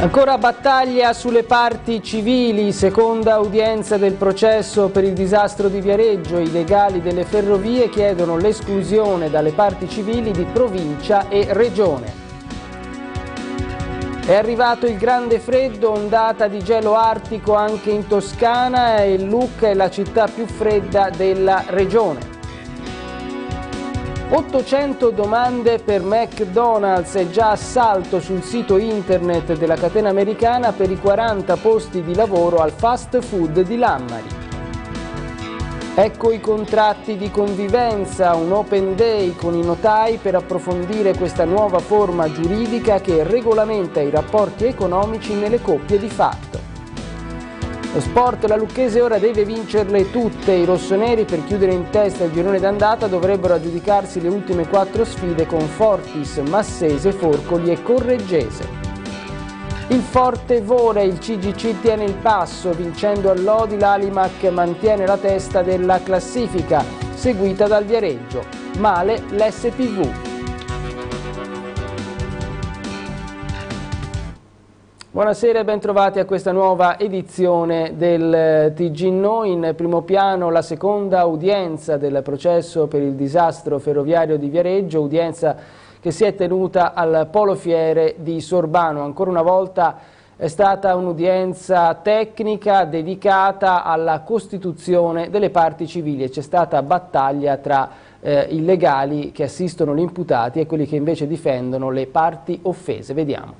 Ancora battaglia sulle parti civili, seconda udienza del processo per il disastro di Viareggio. I legali delle ferrovie chiedono l'esclusione dalle parti civili di provincia e regione. È arrivato il grande freddo, ondata di gelo artico anche in Toscana e Lucca è la città più fredda della regione. 800 domande per McDonald's, è già assalto sul sito internet della catena americana per i 40 posti di lavoro al fast food di Lammari. Ecco i contratti di convivenza, un open day con i notai per approfondire questa nuova forma giuridica che regolamenta i rapporti economici nelle coppie di fatto. Lo sport, la Lucchese ora deve vincerle tutte. I rossoneri, per chiudere in testa il girone d'andata, dovrebbero aggiudicarsi le ultime 4 sfide con Fortis, Massese, Forcoli e Correggese. Il Forte vola, il CGC tiene il passo, vincendo a Lodi l'Alimac mantiene la testa della classifica, seguita dal Viareggio. Male l'SPV. Buonasera e ben trovati a questa nuova edizione del TG. In primo piano la seconda udienza del processo per il disastro ferroviario di Viareggio, udienza che si è tenuta al Polo Fiere di Sorbano. Ancora una volta è stata un'udienza tecnica dedicata alla costituzione delle parti civili e c'è stata battaglia tra i legali che assistono gli imputati e quelli che invece difendono le parti offese. Vediamo.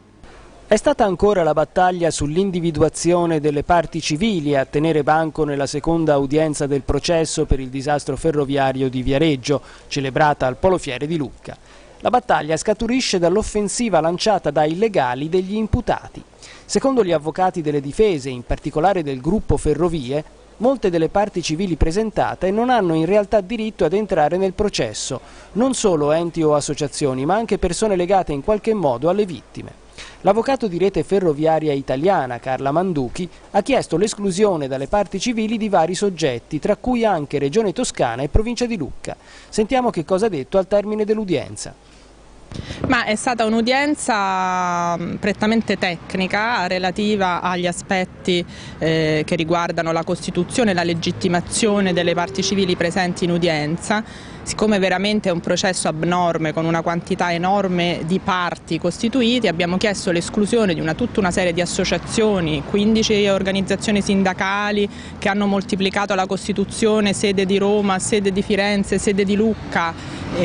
È stata ancora la battaglia sull'individuazione delle parti civili a tenere banco nella seconda udienza del processo per il disastro ferroviario di Viareggio, celebrata al Polo Fiere di Lucca. La battaglia scaturisce dall'offensiva lanciata dai legali degli imputati. Secondo gli avvocati delle difese, in particolare del gruppo Ferrovie, molte delle parti civili presentate non hanno in realtà diritto ad entrare nel processo, non solo enti o associazioni, ma anche persone legate in qualche modo alle vittime. L'avvocato di Rete Ferroviaria Italiana, Carla Manduchi, ha chiesto l'esclusione dalle parti civili di vari soggetti, tra cui anche Regione Toscana e Provincia di Lucca. Sentiamo che cosa ha detto al termine dell'udienza. Ma è stata un'udienza prettamente tecnica relativa agli aspetti che riguardano la Costituzione e la legittimazione delle parti civili presenti in udienza. Siccome veramente è un processo abnorme con una quantità enorme di parti costituiti, abbiamo chiesto l'esclusione di tutta una serie di associazioni, 15 organizzazioni sindacali che hanno moltiplicato la Costituzione, sede di Roma, sede di Firenze, sede di Lucca,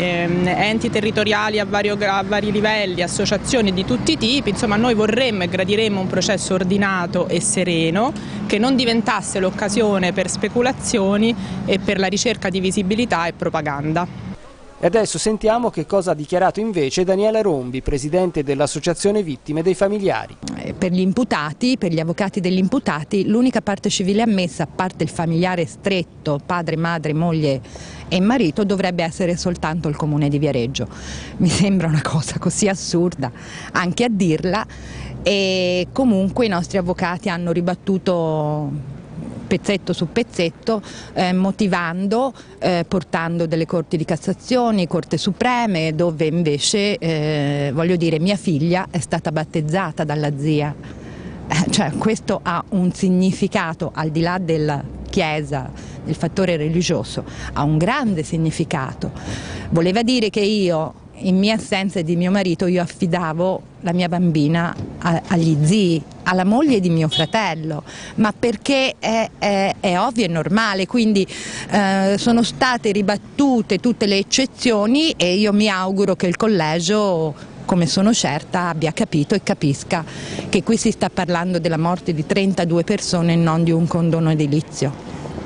enti territoriali a vari livelli, associazioni di tutti i tipi. Insomma, noi vorremmo e gradiremmo un processo ordinato e sereno che non diventasse l'occasione per speculazioni e per la ricerca di visibilità e propaganda. E adesso sentiamo che cosa ha dichiarato invece Daniela Rombi, presidente dell'Associazione Vittime dei Familiari. Per gli imputati, per gli avvocati degli imputati, l'unica parte civile ammessa, a parte il familiare stretto, padre, madre, moglie e marito, dovrebbe essere soltanto il comune di Viareggio. Mi sembra una cosa così assurda anche a dirla, e comunque i nostri avvocati hanno ribattuto pezzetto su pezzetto, motivando, portando delle corti di Cassazione, corte supreme, dove invece, voglio dire, mia figlia è stata battezzata dalla zia. Cioè, questo ha un significato, al di là della Chiesa, del fattore religioso, ha un grande significato. Voleva dire che io, in mia assenza di mio marito, io affidavo la mia bambina agli zii, alla moglie di mio fratello, ma perché è ovvio e normale, quindi sono state ribattute tutte le eccezioni e io mi auguro che il collegio, come sono certa, abbia capito e capisca che qui si sta parlando della morte di 32 persone e non di un condono edilizio.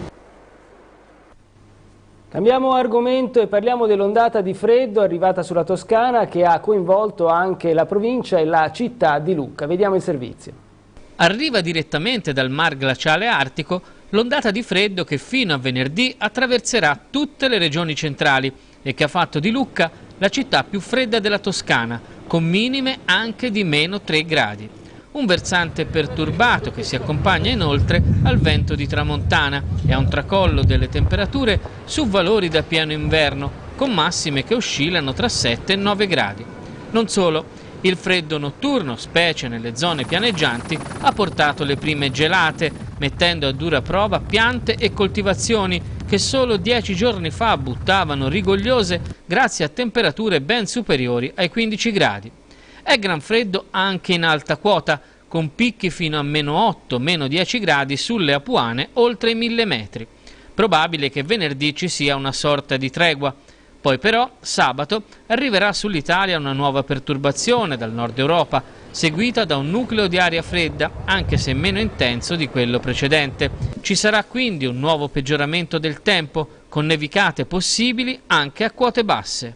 Cambiamo argomento e parliamo dell'ondata di freddo arrivata sulla Toscana che ha coinvolto anche la provincia e la città di Lucca. Vediamo il servizio. Arriva direttamente dal mar glaciale artico l'ondata di freddo che fino a venerdì attraverserà tutte le regioni centrali e che ha fatto di Lucca la città più fredda della Toscana, con minime anche di -3 gradi. Un versante perturbato che si accompagna inoltre al vento di tramontana e a un tracollo delle temperature su valori da pieno inverno, con massime che oscillano tra 7 e 9 gradi. Non solo, Il freddo notturno, specie nelle zone pianeggianti, ha portato le prime gelate, mettendo a dura prova piante e coltivazioni che solo 10 giorni fa buttavano rigogliose grazie a temperature ben superiori ai 15 gradi. È gran freddo anche in alta quota, con picchi fino a -8, -10 gradi sulle Apuane oltre i 1000 metri. Probabile che venerdì ci sia una sorta di tregua. Poi però, sabato, arriverà sull'Italia una nuova perturbazione dal nord Europa, seguita da un nucleo di aria fredda, anche se meno intenso di quello precedente. Ci sarà quindi un nuovo peggioramento del tempo, con nevicate possibili anche a quote basse.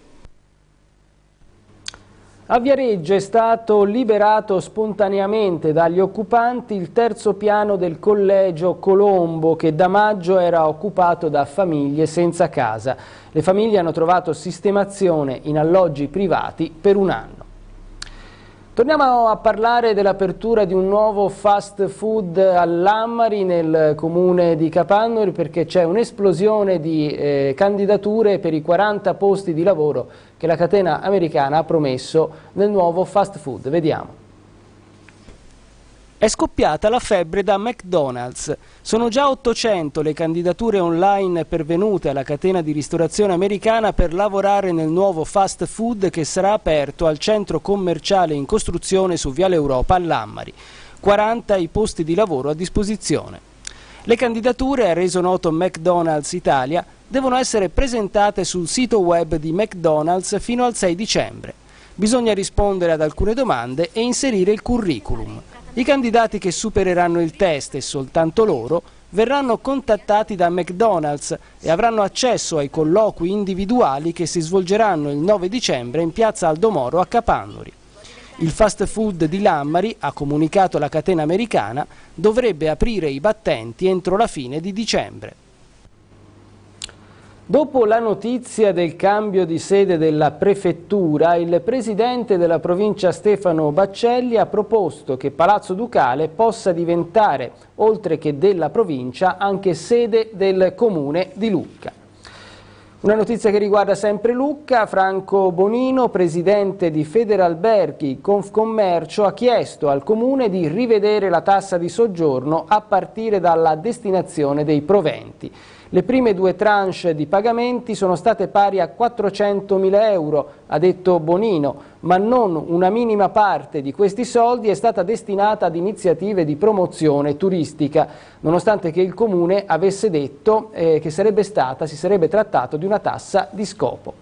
A Viareggio è stato liberato spontaneamente dagli occupanti il terzo piano del collegio Colombo, che da maggio era occupato da famiglie senza casa. Le famiglie hanno trovato sistemazione in alloggi privati per un anno. Torniamo a parlare dell'apertura di un nuovo fast food a Lammari, nel comune di Capannori, perché c'è un'esplosione di candidature per i 40 posti di lavoro che la catena americana ha promesso nel nuovo fast food. Vediamo. È scoppiata la febbre da McDonald's. Sono già 800 le candidature online pervenute alla catena di ristorazione americana per lavorare nel nuovo fast food che sarà aperto al centro commerciale in costruzione su Viale Europa a Lammari. 40 i posti di lavoro a disposizione. Le candidature, ha reso noto McDonald's Italia, devono essere presentate sul sito web di McDonald's fino al 6 dicembre. Bisogna rispondere ad alcune domande e inserire il curriculum. I candidati che supereranno il test, e soltanto loro, verranno contattati da McDonald's e avranno accesso ai colloqui individuali che si svolgeranno il 9 dicembre in piazza Aldomoro a Capannori. Il fast food di Lammari, ha comunicato la catena americana, dovrebbe aprire i battenti entro la fine di dicembre. Dopo la notizia del cambio di sede della prefettura, il presidente della provincia Stefano Baccelli ha proposto che Palazzo Ducale possa diventare, oltre che della provincia, anche sede del comune di Lucca. Una notizia che riguarda sempre Lucca. Franco Bonino, presidente di Federalberghi Confcommercio, ha chiesto al comune di rivedere la tassa di soggiorno a partire dalla destinazione dei proventi. Le prime 2 tranche di pagamenti sono state pari a 400.000 euro, ha detto Bonino, ma non una minima parte di questi soldi è stata destinata ad iniziative di promozione turistica, nonostante che il Comune avesse detto che si sarebbe trattato di una tassa di scopo.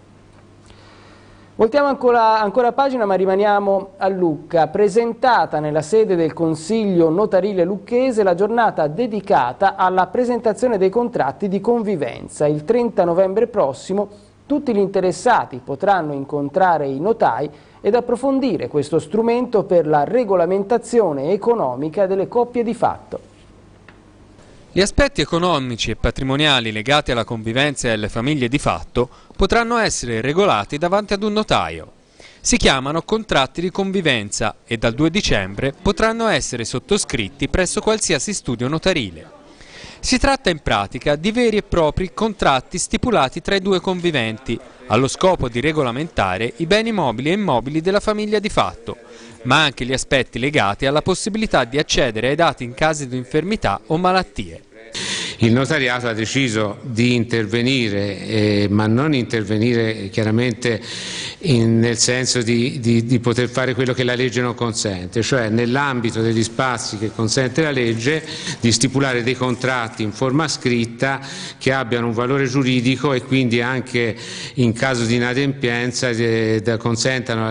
Voltiamo ancora pagina, ma rimaniamo a Lucca. Presentata nella sede del Consiglio Notarile Lucchese la giornata dedicata alla presentazione dei contratti di convivenza. Il 30 novembre prossimo tutti gli interessati potranno incontrare i notai ed approfondire questo strumento per la regolamentazione economica delle coppie di fatto. Gli aspetti economici e patrimoniali legati alla convivenza e alle famiglie di fatto potranno essere regolati davanti ad un notaio. Si chiamano contratti di convivenza e dal 2 dicembre potranno essere sottoscritti presso qualsiasi studio notarile. Si tratta in pratica di veri e propri contratti stipulati tra i 2 conviventi, allo scopo di regolamentare i beni mobili e immobili della famiglia di fatto, ma anche gli aspetti legati alla possibilità di accedere ai dati in caso di infermità o malattie. Il notariato ha deciso di intervenire, ma non intervenire chiaramente nel senso di poter fare quello che la legge non consente, cioè nell'ambito degli spazi che consente la legge di stipulare dei contratti in forma scritta che abbiano un valore giuridico e quindi anche in caso di inadempienza consentano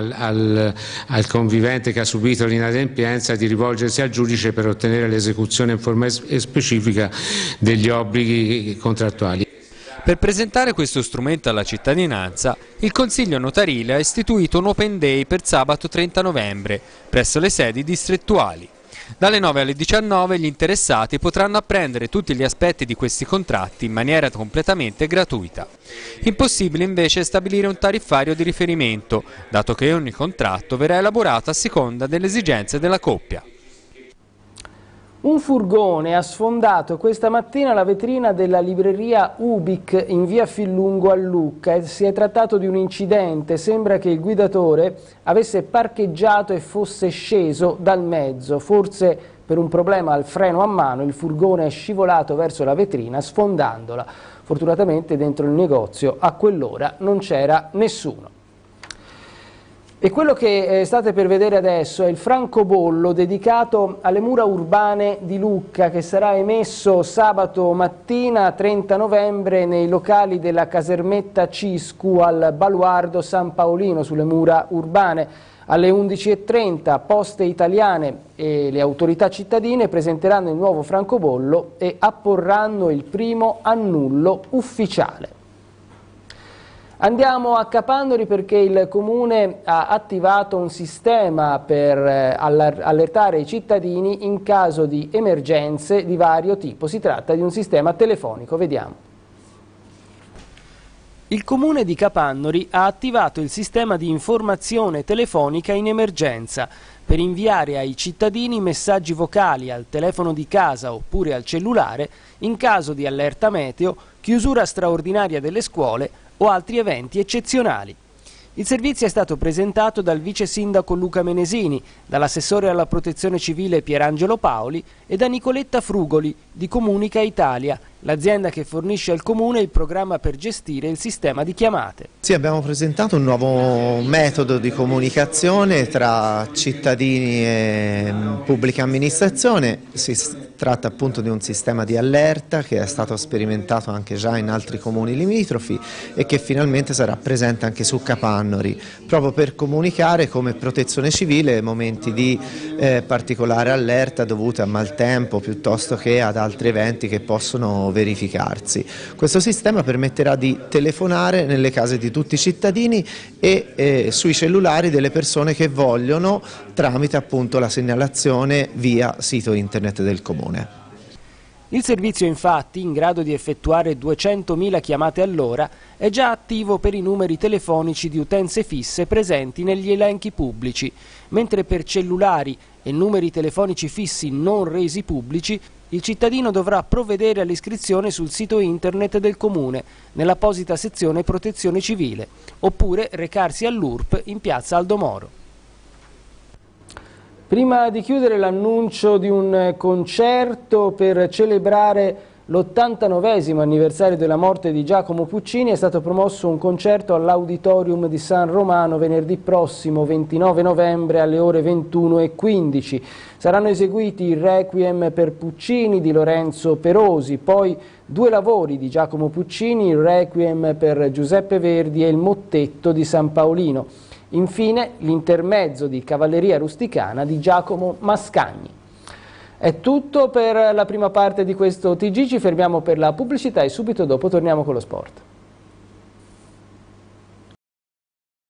al convivente che ha subito l'inadempienza di rivolgersi al giudice per ottenere l'esecuzione in forma specifica degli obblighi contrattuali. Per presentare questo strumento alla cittadinanza, il Consiglio Notarile ha istituito un Open Day per sabato 30 novembre presso le sedi distrettuali. Dalle 9 alle 19 gli interessati potranno apprendere tutti gli aspetti di questi contratti in maniera completamente gratuita. Impossibile invece stabilire un tariffario di riferimento, dato che ogni contratto verrà elaborato a seconda delle esigenze della coppia. Un furgone ha sfondato questa mattina la vetrina della libreria Ubic in via Fillungo a Lucca e si è trattato di un incidente. Sembra che il guidatore avesse parcheggiato e fosse sceso dal mezzo. Forse per un problema al freno a mano il furgone è scivolato verso la vetrina sfondandola. Fortunatamente dentro il negozio a quell'ora non c'era nessuno. E quello che state per vedere adesso è il francobollo dedicato alle mura urbane di Lucca, che sarà emesso sabato mattina 30 novembre nei locali della casermetta Ciscu al Baluardo San Paolino sulle mura urbane. Alle 11:30 Poste Italiane e le autorità cittadine presenteranno il nuovo francobollo e apporranno il primo annullo ufficiale. Andiamo a Capannori perché il Comune ha attivato un sistema per allertare i cittadini in caso di emergenze di vario tipo. Si tratta di un sistema telefonico, vediamo. Il Comune di Capannori ha attivato il sistema di informazione telefonica in emergenza per inviare ai cittadini messaggi vocali al telefono di casa oppure al cellulare in caso di allerta meteo, chiusura straordinaria delle scuole o altri eventi eccezionali. Il servizio è stato presentato dal vice sindaco Luca Menesini, dall'assessore alla protezione civile Pierangelo Paoli e da Nicoletta Frugoli di Comunica Italia, l'azienda che fornisce al Comune il programma per gestire il sistema di chiamate. Sì, abbiamo presentato un nuovo metodo di comunicazione tra cittadini e pubblica amministrazione. Si tratta appunto di un sistema di allerta che è stato sperimentato anche già in altri comuni limitrofi e che finalmente sarà presente anche su Capannori, proprio per comunicare come protezione civile momenti di particolare allerta dovute a maltempo piuttosto che ad altri eventi che possono verificarsi. Questo sistema permetterà di telefonare nelle case di tutti i cittadini e sui cellulari delle persone che vogliono tramite appunto la segnalazione via sito internet del Comune. Il servizio infatti, in grado di effettuare 200.000 chiamate all'ora, è già attivo per i numeri telefonici di utenze fisse presenti negli elenchi pubblici, mentre per cellulari e numeri telefonici fissi non resi pubblici il cittadino dovrà provvedere all'iscrizione sul sito internet del Comune, nell'apposita sezione Protezione Civile, oppure recarsi all'URP in piazza Aldo Moro. Prima di chiudere l'annuncio di un concerto per celebrare l'89esimo anniversario della morte di Giacomo Puccini è stato promosso un concerto all'Auditorium di San Romano venerdì prossimo 29 novembre alle ore 21:15. Saranno eseguiti il Requiem per Puccini di Lorenzo Perosi, poi 2 lavori di Giacomo Puccini, il Requiem per Giuseppe Verdi e il Mottetto di San Paolino. Infine l'intermezzo di Cavalleria Rusticana di Giacomo Mascagni. È tutto per la prima parte di questo TG, ci fermiamo per la pubblicità e subito dopo torniamo con lo sport.